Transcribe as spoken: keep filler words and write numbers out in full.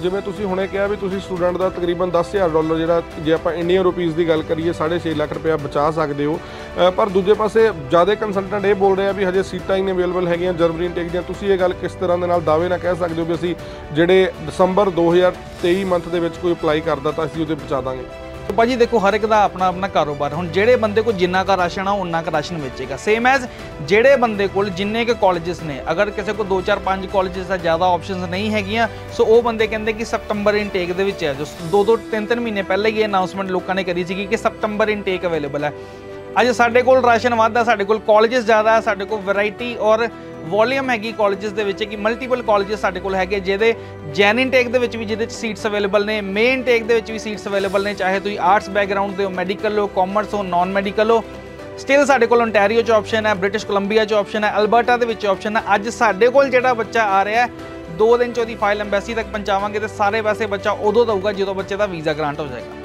ਜਿਵੇਂ ਤੁਸੀਂ ਹੁਣੇ ਕਿਹਾ ਵੀ ਤੁਸੀਂ ਸਟੂਡੈਂਟ ਦਾ ਤਕਰੀਬਨ ਦਸ ਹਜ਼ਾਰ ਡਾਲਰ ਜਿਹੜਾ ਜੇ ਆਪਾਂ ਇੰਡੀਅਨ ਰੁਪੀਜ਼ ਦੀ ਗੱਲ ਕਰੀਏ ਸਾਢੇ ਛੇ ਲੱਖ ਰੁਪਇਆ ਬਚਾ ਸਕਦੇ ਹੋ। ਪਰ ਦੂਜੇ ਪਾਸੇ ਜ਼ਿਆਦਾ ਕੰਸਲਟੈਂਟ ਇਹ ਬੋਲ ਰਹੇ ਆ ਵੀ ਹਜੇ ਸੀਟਾਂ ਹੀ ਨਹੀਂ ਅਵੇਲੇਬਲ ਹੈਗੀਆਂ ਜਰਮਨੀ ਇਨਟੇਕ ਦੀਆਂ। ਤੁਸੀਂ ਇਹ ਗੱਲ ਕਿਸ ਤਰ੍ਹਾਂ ਦੇ ਨਾਲ ਦਾਅਵੇ ਨਾਲ ਕਹਿ ਸਕਦੇ ਹੋ ਵੀ ਅਸੀਂ ਜਿਹੜੇ ਦਸੰਬਰ ਦੋ ਹਜ਼ਾਰ ਤੇਈ ਮੰਥ ਦੇ ਵਿੱਚ ਕੋਈ ਅਪਲਾਈ ਕਰਦਾ ਤਾਂ ਅਸੀਂ ਉਹਦੇ ਬਚਾ ਦਾਂਗੇ? ਭਾਜੀ देखो हर एक का अपना अपना कारोबार हुण जेड़े बंदे को जिन्ना का राशन आ उन्ना का राशन बेचेगा। सेम एज जेड़े बंदे को जिन्ने के कॉलेजेस ने अगर किसी को दो चार पाँच कॉलेजेस का ज़्यादा ऑप्शनस नहीं हैगियां सो वो बंदे कहते कि सतंबर इनटेक दे विच है जो दो दो तीन तीन महीने पहले ये अनाउंसमेंट लोगों ने करी सी कि सतंबर इनटेक अवेलेबल है। अज साडे कोल राशन वध है, साडे कोल कॉलेजेस ज़्यादा है, साडे कोल वैरायटी और वॉल्यूम हैगी कॉलेजेस दे विच कि मल्टीपल कॉलेजेस साडे कोल हैगे जिहदे जैन इनटेक दे विच भी जिहदे सीट्स अवेलेबल ने, मे इनटेक दे विच भी सीट्स अवेलेबल ने, चाहे तुसीं आर्ट्स बैकग्राउंड दे हो, मैडिकल हो, कॉमर्स हो, नॉन मैडिकल हो। स्टिल साडे कोल ओंटारियो च ऑप्शन है, ब्रिटिश कोलंबिया च ऑप्शन है, अल्बर्टा दे विच ऑप्शन है। अज साडे कोल जिहड़ा बच्चा आ रहा है दो दिन च ओहदी फाइल अंबैसी तक पहुंचावांगे ते सारे पैसे बच्चा उदों दऊगा जदों बच्चे दा वीज़ा ग्रांट हो जाएगा।